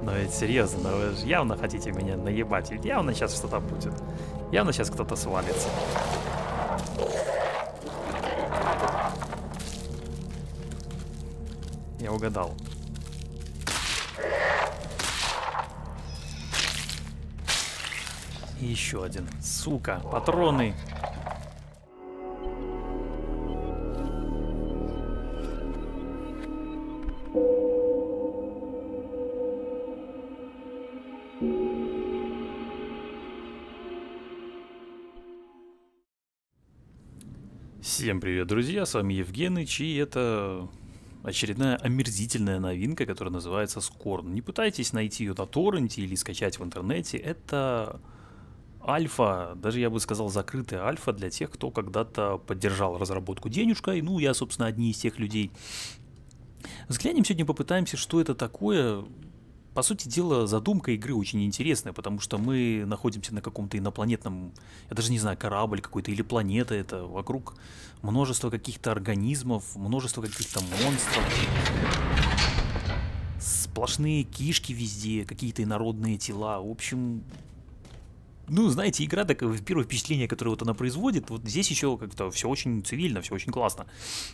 Но ведь серьезно, но вы же явно хотите меня наебать. Ведь явно сейчас что-то будет. Явно сейчас кто-то свалится. Я угадал. И еще один. Сука, патроны. Всем привет, друзья, с вами Евгеныч, и это очередная омерзительная новинка, которая называется Scorn. Не пытайтесь найти ее на торренте или скачать в интернете, это альфа, даже я бы сказал закрытая альфа для тех, кто когда-то поддержал разработку денежкой, ну я, собственно, одни из тех людей. Взглянем сегодня, попытаемся, что это такое. По сути дела, задумка игры очень интересная, потому что мы находимся на каком-то инопланетном, я даже не знаю, корабль какой-то или планета это, вокруг множество каких-то организмов, множество каких-то монстров, сплошные кишки везде, какие-то инородные тела, в общем... Ну, знаете, игра такая, первое впечатление, которое вот она производит, вот здесь еще как-то все очень цивильно, все очень классно.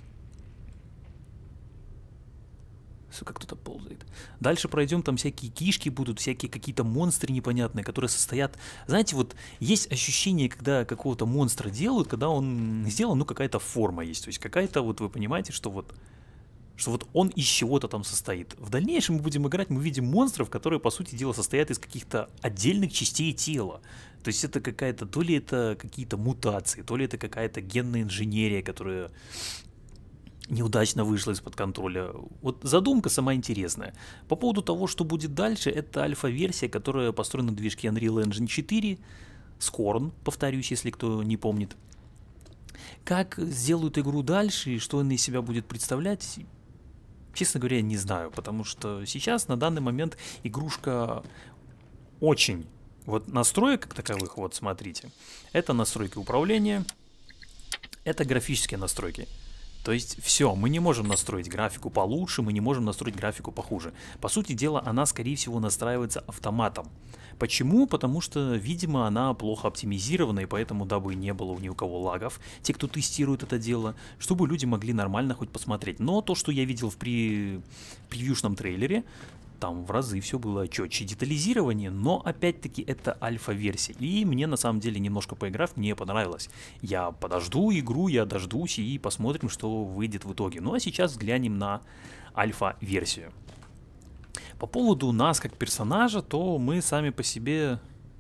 Сука, кто-то ползает. Дальше пройдем, там всякие кишки будут, всякие какие-то монстры непонятные, которые состоят... Знаете, вот есть ощущение, когда какого-то монстра делают, когда он сделан, ну, какая-то форма есть. То есть какая-то, вот вы понимаете, что вот он из чего-то там состоит. В дальнейшем мы будем играть, мы видим монстров, которые, по сути дела, состоят из каких-то отдельных частей тела. То есть это какая-то, то ли это какие-то мутации, то ли это какая-то генная инженерия, которая... неудачно вышла из-под контроля. Вот задумка сама интересная. По поводу того, что будет дальше, это альфа-версия, которая построена на движке Unreal Engine 4, Scorn, повторюсь, если кто не помнит. Как сделают игру дальше и что она из себя будет представлять, честно говоря, не знаю, потому что сейчас, на данный момент, игрушка очень... Вот настроек как таковых, вот смотрите, это настройки управления, это графические настройки. То есть все, мы не можем настроить графику получше, мы не можем настроить графику похуже. По сути дела, она, скорее всего, настраивается автоматом. Почему? Потому что, видимо, она плохо оптимизирована, и поэтому, дабы не было ни у кого лагов, те, кто тестирует это дело, чтобы люди могли нормально хоть посмотреть. Но то, что я видел в превьюшном трейлере, там в разы все было четче детализирование, но опять-таки это альфа-версия. И мне на самом деле, немножко поиграв, мне понравилось. Я подожду игру, я дождусь и посмотрим, что выйдет в итоге. Ну а сейчас взглянем на альфа-версию. По поводу нас как персонажа, то мы сами по себе...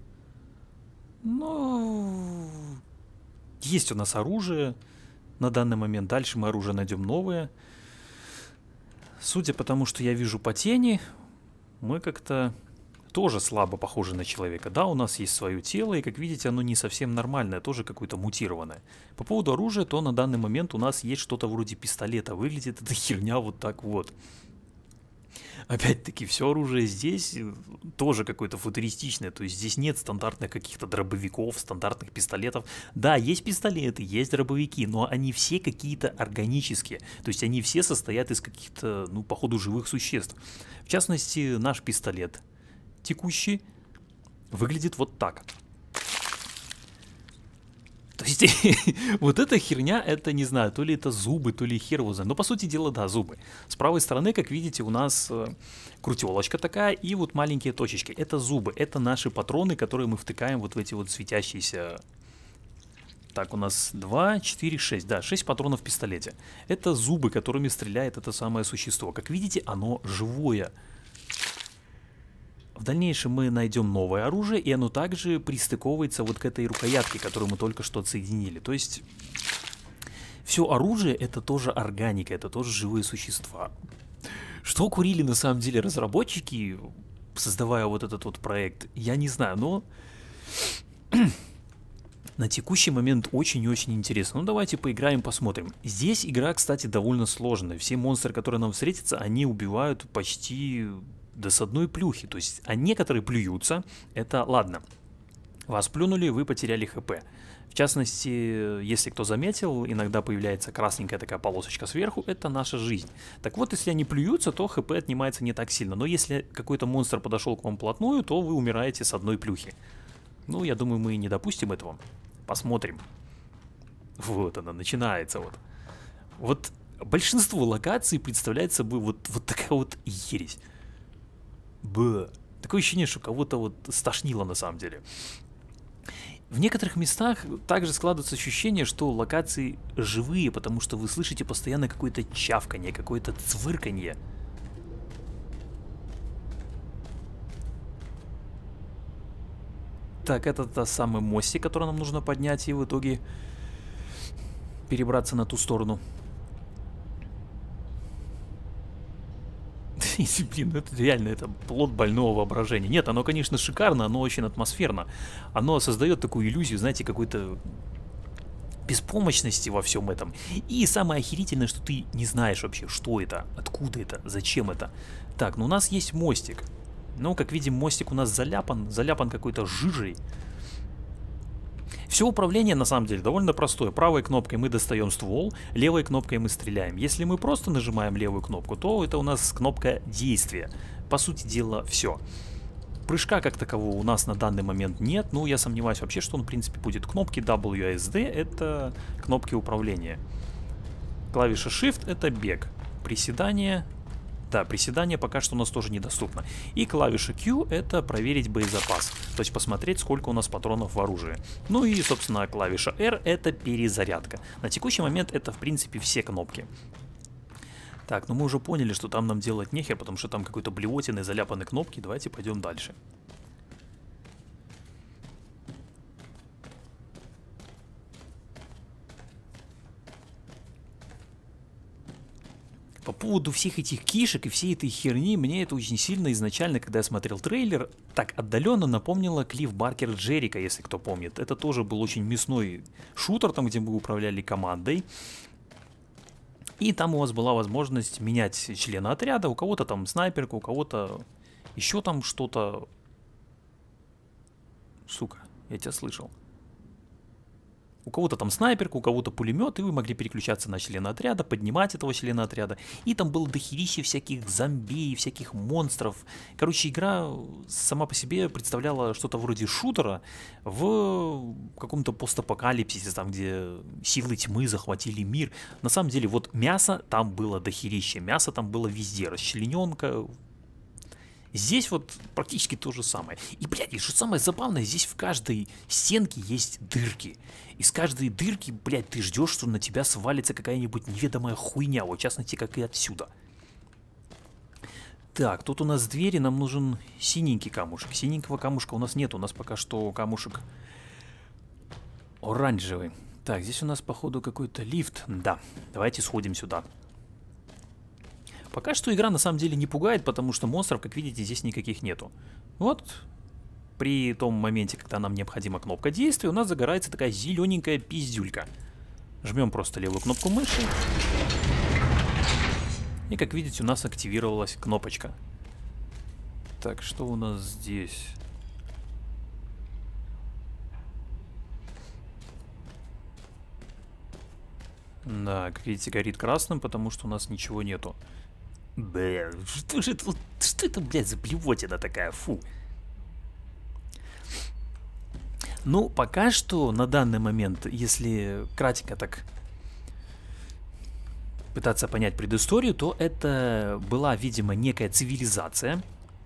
Ну... Есть у нас оружие на данный момент. Дальше мы оружие найдем новое. Судя по тому, что я вижу по тени... Мы как-то тоже слабо похожи на человека. Да, у нас есть свое тело, и, как видите, оно не совсем нормальное, тоже какое-то мутированное. По поводу оружия, то на данный момент у нас есть что-то вроде пистолета. Выглядит эта херня вот так вот. Опять-таки, все оружие здесь тоже какое-то футуристичное, то есть здесь нет стандартных каких-то дробовиков, стандартных пистолетов. Да, есть пистолеты, есть дробовики, но они все какие-то органические, то есть они все состоят из каких-то, ну, походу, живых существ. В частности, наш пистолет текущий выглядит вот так. То есть вот эта херня, это не знаю, то ли это зубы, то ли хер его знает. Но по сути дела, да, зубы. С правой стороны, как видите, у нас крутелочка такая и вот маленькие точечки. Это зубы, это наши патроны, которые мы втыкаем вот в эти вот светящиеся... Так, у нас 2, 4, 6, да, 6 патронов в пистолете. Это зубы, которыми стреляет это самое существо. Как видите, оно живое. В дальнейшем мы найдем новое оружие, и оно также пристыковывается вот к этой рукоятке, которую мы только что отсоединили. То есть все оружие это тоже органика, это тоже живые существа. Что курили на самом деле разработчики, создавая вот этот вот проект, я не знаю, но на текущий момент очень и очень интересно. Ну давайте поиграем, посмотрим. Здесь игра, кстати, довольно сложная. Все монстры, которые нам встретятся, они убивают почти... да с одной плюхи, то есть, а некоторые плюются, это ладно, вас плюнули, вы потеряли хп. В частности, если кто заметил, иногда появляется красненькая такая полосочка сверху, это наша жизнь. Так вот, если они плюются, то хп отнимается не так сильно. Но если какой-то монстр подошел к вам вплотную, то вы умираете с одной плюхи. Ну, я думаю, мы не допустим этого. Посмотрим. Вот она, начинается вот. Вот большинство локаций представляет собой вот такая вот ересь. Такое ощущение, что кого-то вот стошнило на самом деле. В некоторых местах также складывается ощущение, что локации живые, потому что вы слышите постоянно какое-то чавканье, какое-то цвырканье. Так, это тот самый мостик, который нам нужно поднять и в итоге перебраться на ту сторону. Блин, это реально, это плод больного воображения. Нет, оно, конечно, шикарно, оно очень атмосферно. Оно создает такую иллюзию, знаете, какой-то беспомощности во всем этом. И самое охерительное, что ты не знаешь вообще, что это, откуда это, зачем это. Так, ну у нас есть мостик. Ну, как видим, мостик у нас заляпан какой-то жижей. Все управление на самом деле довольно простое. Правой кнопкой мы достаем ствол, левой кнопкой мы стреляем. Если мы просто нажимаем левую кнопку, то это у нас кнопка действия. По сути дела, все. Прыжка как такового у нас на данный момент нет. Ну, я сомневаюсь вообще, что он в принципе будет. Кнопки WASD это кнопки управления. Клавиша Shift это бег. Приседание. Да, приседание пока что у нас тоже недоступно. И клавиша Q это проверить боезапас. То есть посмотреть, сколько у нас патронов в оружии. Ну и, собственно, клавиша R это перезарядка. На текущий момент это, в принципе, все кнопки. Так, ну мы уже поняли, что там нам делать нехер, потому что там какой-то блевотины, заляпанные кнопки. Давайте пойдем дальше. По поводу всех этих кишек и всей этой херни, мне это очень сильно изначально, когда я смотрел трейлер, так отдаленно напомнило Клифф Баркер Джерика, если кто помнит. Это тоже был очень мясной шутер, там где мы управляли командой. И там у вас была возможность менять члена отряда, у кого-то там снайперка, у кого-то еще там что-то. Сука, я тебя слышал. У кого-то там снайперка, у кого-то пулемет, и вы могли переключаться на члена отряда, поднимать этого члена отряда. И там было дохерища всяких зомби, всяких монстров. Короче, игра сама по себе представляла что-то вроде шутера в каком-то постапокалипсисе, там где силы тьмы захватили мир. На самом деле, вот мясо там было дохерища, мясо там было везде, расчлененка. Здесь вот практически то же самое. И, блядь, и что самое забавное, здесь в каждой стенке есть дырки. Из каждой дырки, блядь, ты ждешь, что на тебя свалится какая-нибудь неведомая хуйня. Вот, в частности, как и отсюда. Так, тут у нас двери, нам нужен синенький камушек. Синенького камушка у нас нет, у нас пока что камушек оранжевый. Так, здесь у нас, походу, какой-то лифт. Да, давайте сходим сюда. Пока что игра на самом деле не пугает, потому что монстров, как видите, здесь никаких нету. Вот при том моменте, когда нам необходима кнопка действия, у нас загорается такая зелененькая пиздюлька. Жмем просто левую кнопку мыши. И как видите, у нас активировалась кнопочка. Так, что у нас здесь? Да, как видите, горит красным, потому что у нас ничего нету. Бля, что же это, что это, блядь, за блевотина такая, фу. Ну, пока что, на данный момент, если кратенько так пытаться понять предысторию, то это была, видимо, некая цивилизация,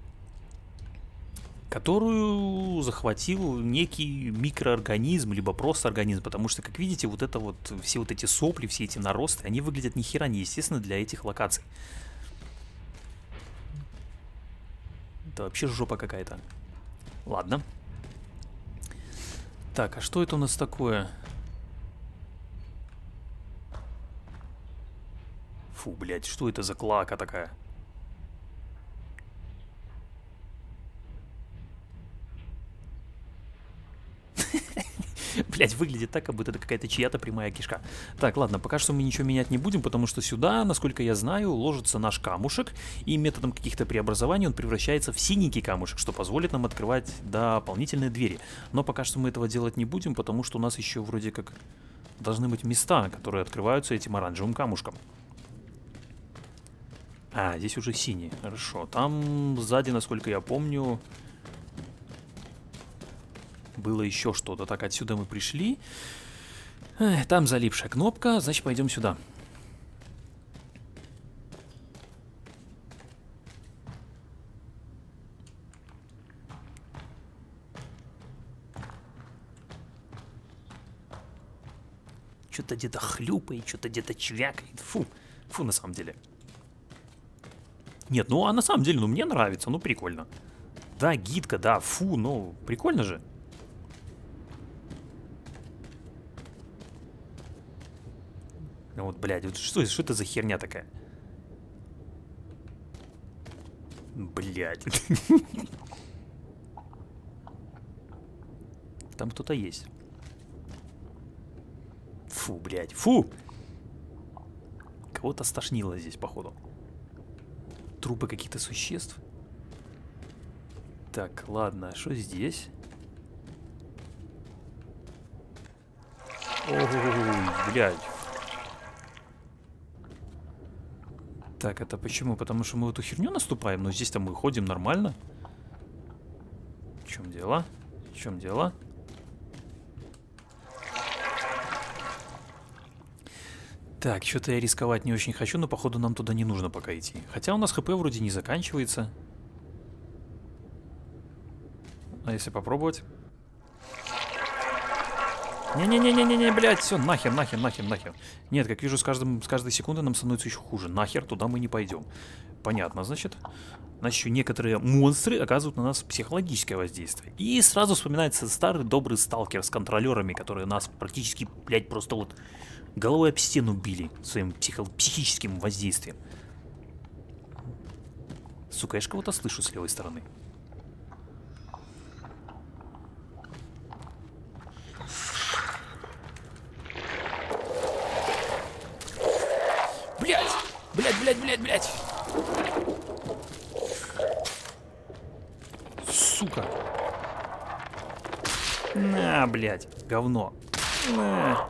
которую захватил некий микроорганизм, либо просто организм, потому что, как видите, вот это вот, все вот эти сопли, все эти наросты, они выглядят ни хера не естественно для этих локаций. Это вообще жопа какая-то. Ладно. Так, а что это у нас такое? Фу, блядь, что это за клака такая? Блять, выглядит так, как будто это какая-то чья-то прямая кишка. Так, ладно, пока что мы ничего менять не будем, потому что сюда, насколько я знаю, ложится наш камушек, и методом каких-то преобразований он превращается в синенький камушек, что позволит нам открывать дополнительные двери. Но пока что мы этого делать не будем, потому что у нас еще вроде как должны быть места, которые открываются этим оранжевым камушком. А, здесь уже синий, хорошо. Там сзади, насколько я помню, было еще что-то. Так, отсюда мы пришли. Там залипшая кнопка, значит, пойдем сюда. Что-то где-то хлюпает, что-то где-то чвякает. Фу, фу, на самом деле. Нет, ну а на самом деле, ну мне нравится, ну прикольно. Да, гидка, да, фу, ну прикольно же. Ну вот, блядь, вот что это за херня такая? Блядь. Там кто-то есть. Фу, блядь, фу! Кого-то стошнило здесь, походу. Трупы каких-то существ. Так, ладно, а что здесь? Ой, блядь. Так, это почему? Потому что мы в эту херню наступаем, но здесь-то мы ходим нормально. В чем дело? В чем дело? Так, что-то я рисковать не очень хочу, но походу нам туда не нужно пока идти. Хотя у нас ХП вроде не заканчивается. А если попробовать? Не-не-не-не-не, блядь, все, нахер, нахер, нахер, нахер. Нет, как вижу, с каждой секунды нам становится еще хуже. Нахер, туда мы не пойдем. Понятно, значит. Значит, еще некоторые монстры оказывают на нас психологическое воздействие. И сразу вспоминается старый добрый сталкер с контролерами, которые нас практически, блядь, просто вот головой об стену били своим психическим воздействием. Сука, я ж кого-то слышу с левой стороны. Блядь! Блядь, блядь, блядь, блядь! Сука! На, блядь, говно. На.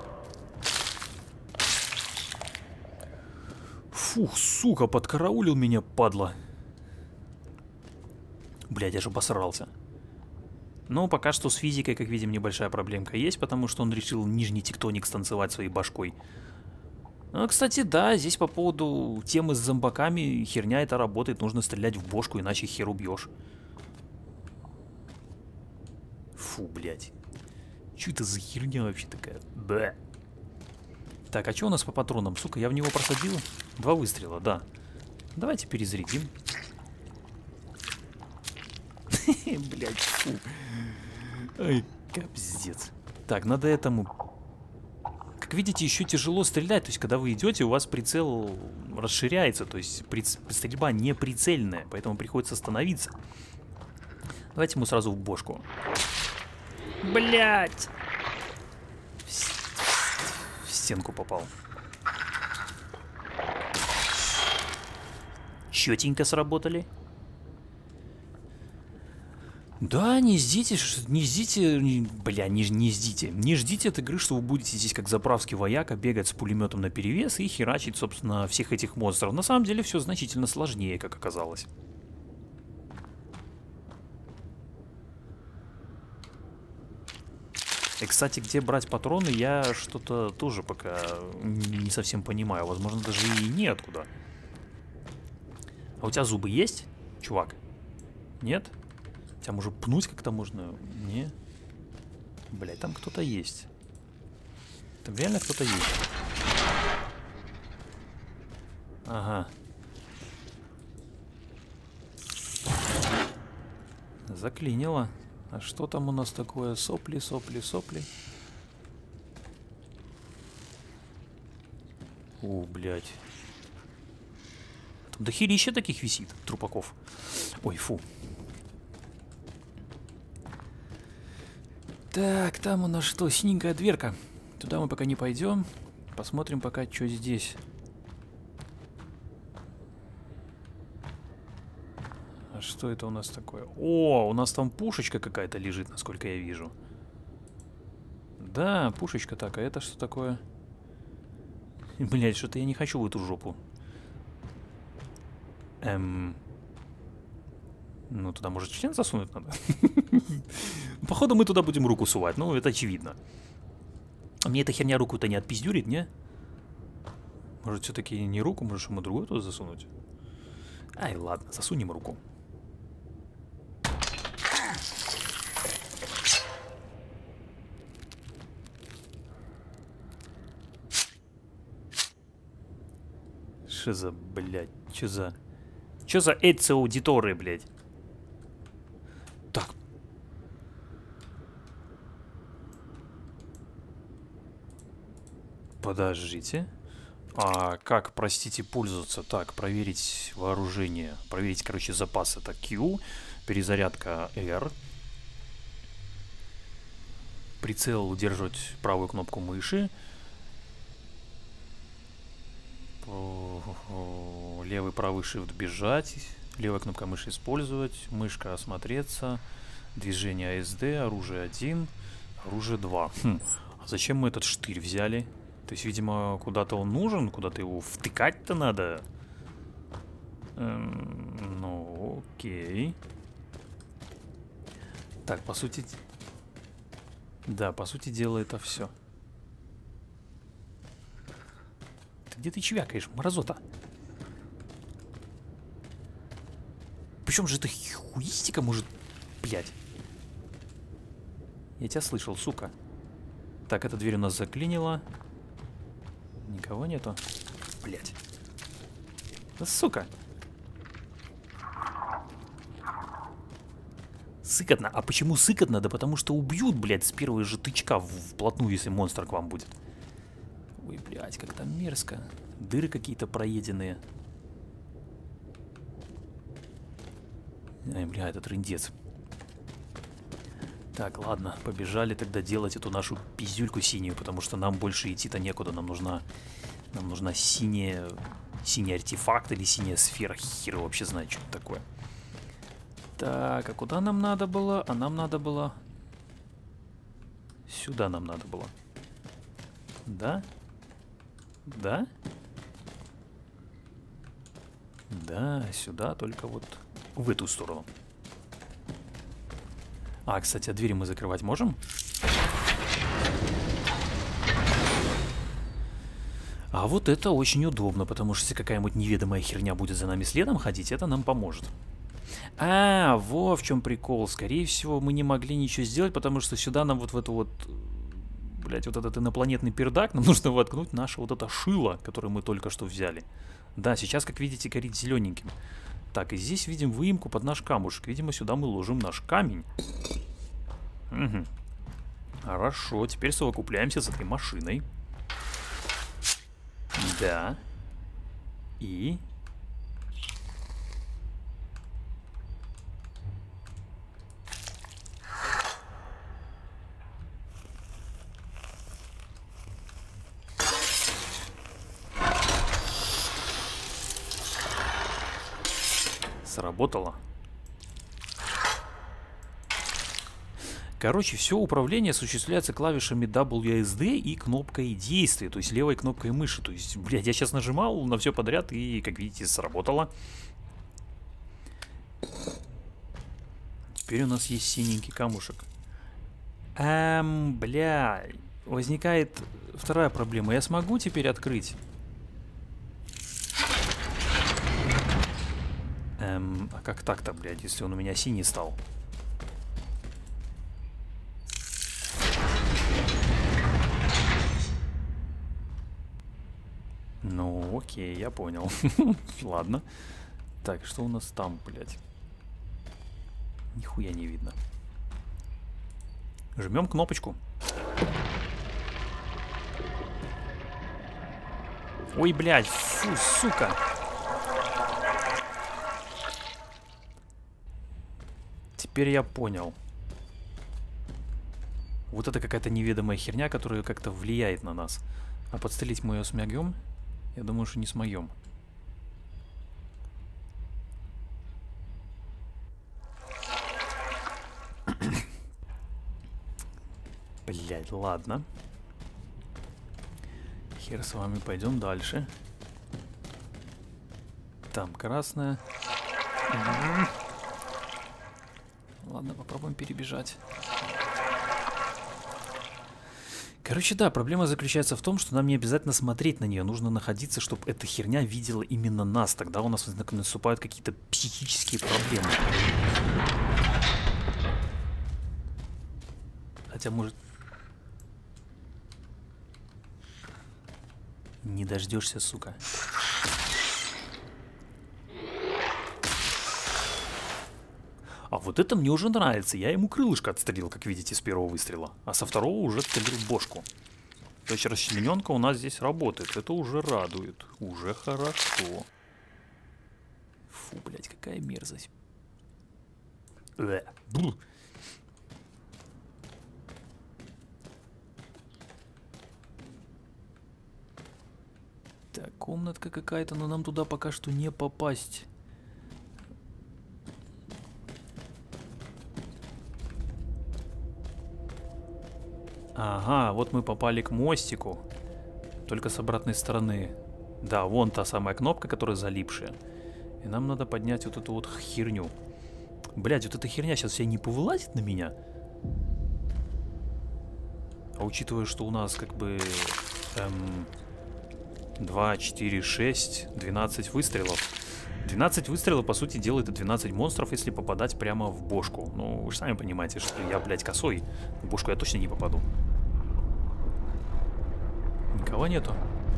Фух, сука, подкараулил меня, падла. Блядь, я же обосрался. Но пока что с физикой, как видим, небольшая проблемка есть, потому что он решил нижний тектоник станцевать своей башкой. Ну, кстати, да, здесь по поводу темы с зомбаками херня это работает, нужно стрелять в бошку, иначе хер убьешь. Фу, блядь. Чё это за херня вообще такая? Бэ. Так, а что у нас по патронам? Сука, я в него просадил. 2 выстрела, да. Давайте перезарядим. Блядь, фу. Ай, капздец. Так, надо этому... Как видите, еще тяжело стрелять. То есть, когда вы идете, у вас прицел расширяется. То есть, стрельба не прицельная. Поэтому приходится остановиться. Давайте ему сразу в бошку. Блять! В стенку попал. Четенько сработали. Да, не ждите, бля, не ждите. Не ждите от игры, что вы будете здесь как заправский вояка бегать с пулеметом наперевес и херачить, собственно, всех этих монстров. На самом деле все значительно сложнее, как оказалось. И, кстати, где брать патроны, я что-то тоже пока не совсем понимаю. Возможно, даже и неоткуда. А у тебя зубы есть, чувак? Нет? Тебя может пнуть как-то можно? Не? Блядь, там кто-то есть. Там реально кто-то есть. Ага. Заклинило. А что там у нас такое? Сопли, сопли, сопли. О, блядь. Там дохерища таких висит, трупаков. Ой, фу. Так, там у нас что, синенькая дверка. Туда мы пока не пойдем. Посмотрим пока, что здесь. А что это у нас такое? О, у нас там пушечка какая-то лежит, насколько я вижу. Да, пушечка так, а это что такое? Блять, что-то я не хочу в эту жопу. Ну, туда, может, член засунуть надо? Походу, мы туда будем руку сувать, ну, это очевидно. А мне эта херня руку-то не отпиздюрит, не? Может, все-таки не руку, может, мы другую туда засунуть? Ай, ладно, засунем руку. Что за, блядь, что за эти аудиторы, блядь? Так. Подождите. А как, простите, пользоваться? Так, проверить вооружение. Проверить, короче, запас. Это Q. Перезарядка R. Прицел удерживать правую кнопку мыши. Левый, правый shift бежать. Левая кнопка мыши использовать. Мышка осмотреться. Движение ASD. Оружие 1. Оружие 2. А зачем мы этот штырь взяли? То есть, видимо, куда-то он нужен, куда-то его втыкать-то надо. Ну, окей. Так, по сути... Да, по сути дела, это все. Где ты чвякаешь, мразота? Причем же это хуистика может... Блядь. Я тебя слышал, сука. Так, эта дверь у нас заклинила. Никого нету. Блядь. Да сука. Сыкотно. А почему сыкотно? Да потому что убьют, блядь, с первого же тычка вплотную, если монстр к вам будет. Ой, блядь, как там мерзко. Дыры какие-то проеденные. Ай, бля, это трындец. Так, ладно, побежали тогда делать эту нашу пиздюльку синюю, потому что нам больше идти-то некуда. Нам нужна синий артефакт или синяя сфера. Хер вообще знает, что это такое. Так, а куда нам надо было? А нам надо было... Сюда нам надо было. Да? Да? Да, сюда, только вот в эту сторону. А, кстати, а двери мы закрывать можем? А вот это очень удобно, потому что если какая-нибудь неведомая херня будет за нами следом ходить, это нам поможет. А, во в чем прикол. Скорее всего, мы не могли ничего сделать, потому что сюда нам вот в эту вот... Блять, вот этот инопланетный пердак, нам нужно воткнуть наше вот это шило, которое мы только что взяли. Да, сейчас, как видите, горит зелененьким. Так, и здесь видим выемку под наш камушек. Видимо, сюда мы ложим наш камень. Угу. Хорошо, теперь совокупляемся с этой машиной. Да. И... Сработало. Короче, все управление осуществляется клавишами WSD и кнопкой действия, то есть левой кнопкой мыши. То есть, блядь, я сейчас нажимал на все подряд и, как видите, сработало. Теперь у нас есть синенький камушек. Бля, возникает вторая проблема. Я смогу теперь открыть? А как так-то, блядь, если он у меня синий стал? Ну, окей, я понял. Ладно. Так, что у нас там, блядь? Нихуя не видно. Жмем кнопочку. Ой, блядь, фу, сука. Теперь я понял. Вот это какая-то неведомая херня, которая как-то влияет на нас. А подстрелить мы ее смогем? Я думаю, что не смоем. Блять, ладно. Хер с вами, пойдем дальше. Там красная. Ладно, попробуем перебежать. Короче, да, проблема заключается в том, что нам не обязательно смотреть на нее. Нужно находиться, чтобы эта херня видела именно нас. Тогда у нас наступают какие-то психические проблемы. Хотя, может... Не дождешься, сука. А вот это мне уже нравится. Я ему крылышко отстрелил, как видите, с первого выстрела. А со второго уже отстрелил бошку. То есть расчлененка у нас здесь работает. Это уже радует. Уже хорошо. Фу, блядь, какая мерзость. Так, комнатка какая-то, но нам туда пока что не попасть. Ага, вот мы попали к мостику. Только с обратной стороны. Да, вон та самая кнопка, которая залипшая. И нам надо поднять вот эту вот херню. Блядь, вот эта херня сейчас вся не повылазит на меня. А учитывая, что у нас как бы... 2, 4, 6, 12 выстрелов. 12 выстрелов, по сути дела, это 12 монстров, если попадать прямо в бошку. Ну, вы же сами понимаете, что я, блядь, косой. В бошку я точно не попаду. Никого нету.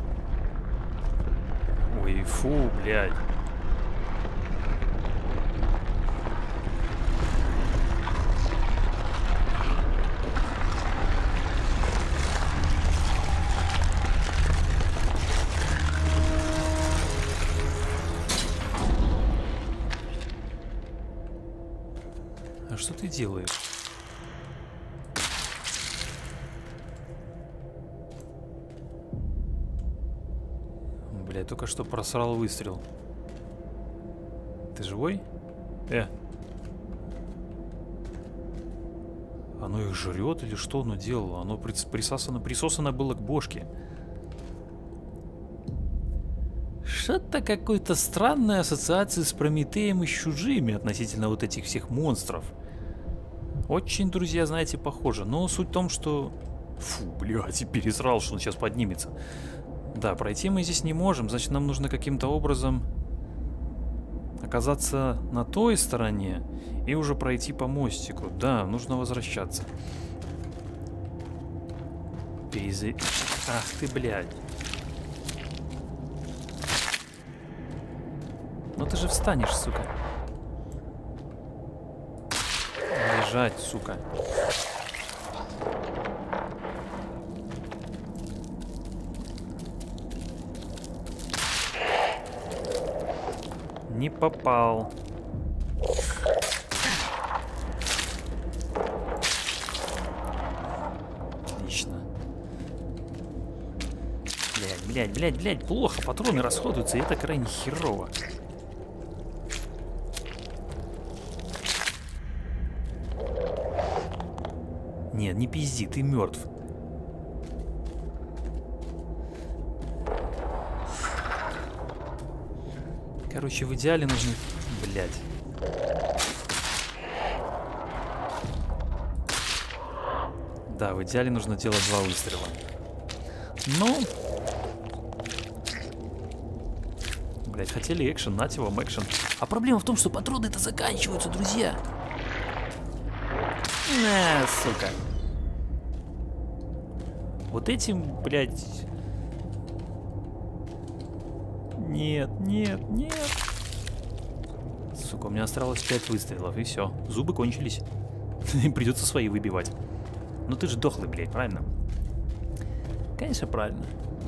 Ой, фу, блядь. А что ты делаешь? Бля, только что просрал выстрел. Ты живой? Оно их жрет или что оно делало? Оно присосано было к бошке. Что-то какой-то странной ассоциации с Прометеем и с чужими относительно вот этих всех монстров. Очень, друзья, знаете, похоже. Но суть в том, что... Фу, блядь, и пересрал, что он сейчас поднимется. Да, пройти мы здесь не можем, значит, нам нужно каким-то образом оказаться на той стороне и уже пройти по мостику. Да, нужно возвращаться. Ах ты, блядь. Ну ты же встанешь, сука. Лежать, сука. Не попал. Отлично. Блядь, плохо. Патроны расходуются, и это крайне херово. Нет, не пизди, ты мертв. Короче, в идеале нужно... Блядь. Да, в идеале нужно делать 2 выстрела. Ну... Блядь, хотели экшен, нате вам экшен. А проблема в том, что патроны-то заканчиваются, друзья. На, сука. Вот этим, блядь... Нет. Сука, у меня осталось 5 выстрелов, и все. Зубы кончились. Придется свои выбивать. Ну ты же дохлый, блядь, правильно? Конечно, правильно.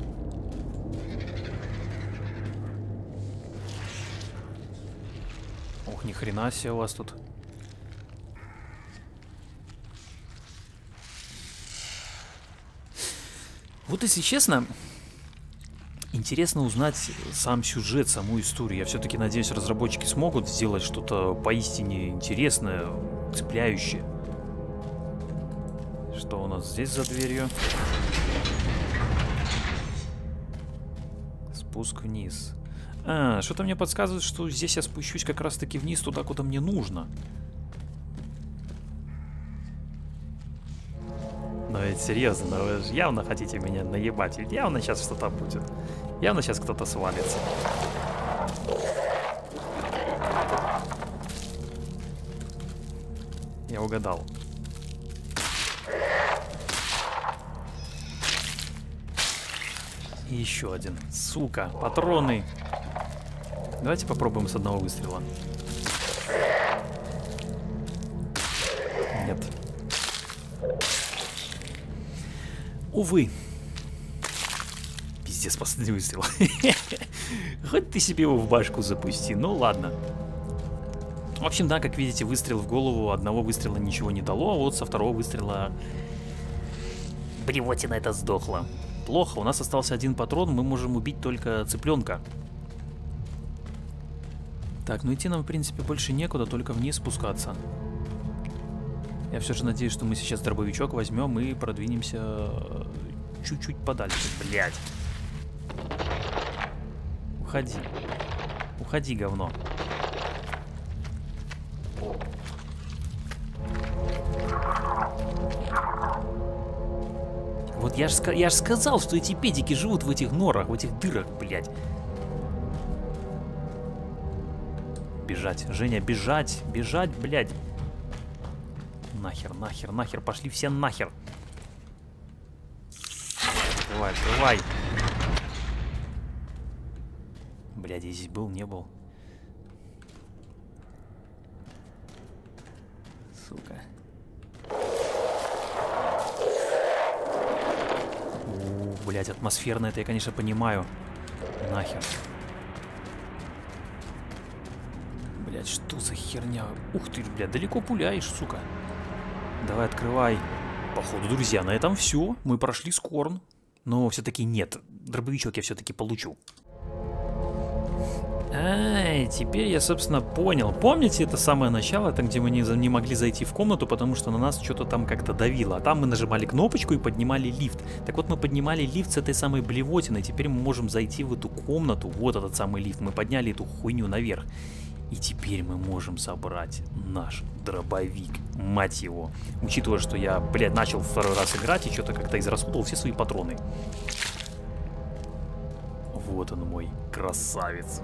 Ох, ни хрена себе у вас тут. Вот если честно, интересно узнать сам сюжет, саму историю. Я все-таки надеюсь, разработчики смогут сделать что-то поистине интересное, цепляющее. Что у нас здесь за дверью? Спуск вниз. А, что-то мне подсказывает, что здесь я спущусь как раз-таки вниз, туда, куда мне нужно. Но ведь серьезно, но вы же явно хотите меня наебать. Ведь явно сейчас что-то будет. Явно сейчас кто-то свалится. Я угадал. И еще один. Сука, патроны. Давайте попробуем с одного выстрела. Нет. Увы. Пиздец, последний выстрел. Хоть ты себе его в башку запусти, ну ладно. В общем, да, как видите, выстрел в голову, одного выстрела ничего не дало, а вот со второго выстрела блевотина это сдохла. Плохо, у нас остался один патрон, мы можем убить только цыпленка. Так, ну идти нам, в принципе, больше некуда, только вниз спускаться. Я все же надеюсь, что мы сейчас дробовичок возьмем и продвинемся чуть-чуть подальше. Блять. Уходи. Уходи, говно. Вот я ж сказал, что эти педики живут в этих норах, в этих дырах, блядь. Бежать, Женя, бежать, бежать, блядь. Нахер, нахер, нахер, пошли все нахер. Открывай, открывай. Блядь, я здесь был, не был. Сука. Блядь, атмосферно это я, конечно, понимаю. Нахер. Блядь, что за херня? Ух ты, блядь, далеко пуляешь, сука. Давай, открывай. Походу, друзья, на этом все. Мы прошли Скорн. Но все-таки нет. Дробовичок я все-таки получу. Ай, теперь я, собственно, понял. Помните это самое начало, там, где мы не могли зайти в комнату, потому что на нас что-то там как-то давило. А там мы нажимали кнопочку и поднимали лифт. Так вот, мы поднимали лифт с этой самой блевотиной. Теперь мы можем зайти в эту комнату. Вот этот самый лифт. Мы подняли эту хуйню наверх. И теперь мы можем собрать наш дробовик, мать его. Учитывая, что я, блядь, начал второй раз играть и что-то как-то израсходовал все свои патроны. Вот он мой красавец.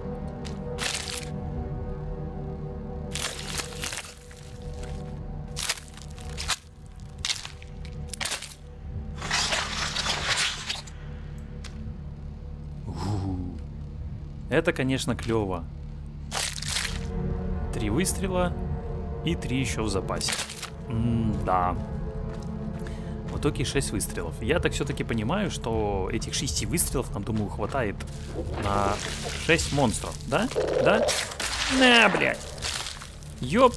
Это, конечно, клево. 3 выстрела и 3 еще в запасе. Да. В итоге 6 выстрелов. Я так все-таки понимаю, что этих 6 выстрелов нам, думаю, хватает на 6 монстров. Да? Да? На, блядь. Ёп.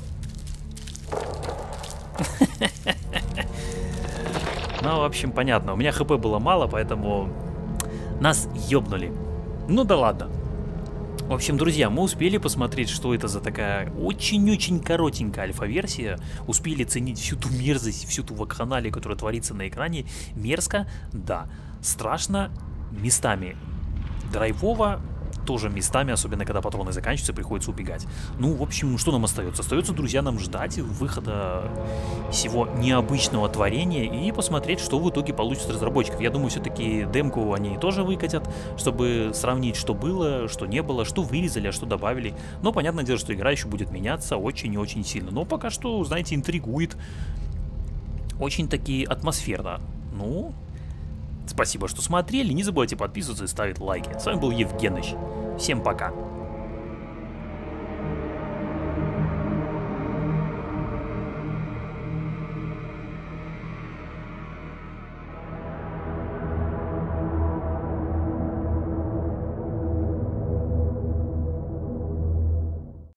Ну, в общем, понятно. У меня хп было мало, поэтому нас ёбнули. Ну да ладно. В общем, друзья, мы успели посмотреть, что это за такая очень-очень коротенькая альфа-версия. Успели ценить всю ту мерзость, всю ту вакханалию, которая творится на экране. Мерзко, да. Страшно местами. Драйвово тоже местами, особенно когда патроны заканчиваются, приходится убегать. Ну, в общем, что нам остается? Остается, друзья, нам ждать выхода всего необычного творения и посмотреть, что в итоге получится разработчиков. Я думаю, все-таки демку они тоже выкатят, чтобы сравнить, что было, что не было, что вырезали, а что добавили. Но понятное дело, что игра еще будет меняться очень и очень сильно. Но пока что, знаете, интригует. Очень-таки атмосферно. Ну... Спасибо, что смотрели. Не забывайте подписываться и ставить лайки. С вами был Евгеныч. Всем пока.